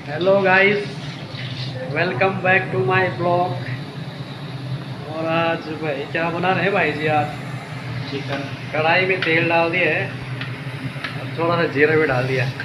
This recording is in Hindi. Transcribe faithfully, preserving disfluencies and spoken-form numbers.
Hello guys, welcome back to my blog. और आज भाई क्या बना रहे हैं भाई जी? आज चिकन। कढ़ाई में तेल डाल दिया है और थोड़ा सा जीरा भी डाल दिया।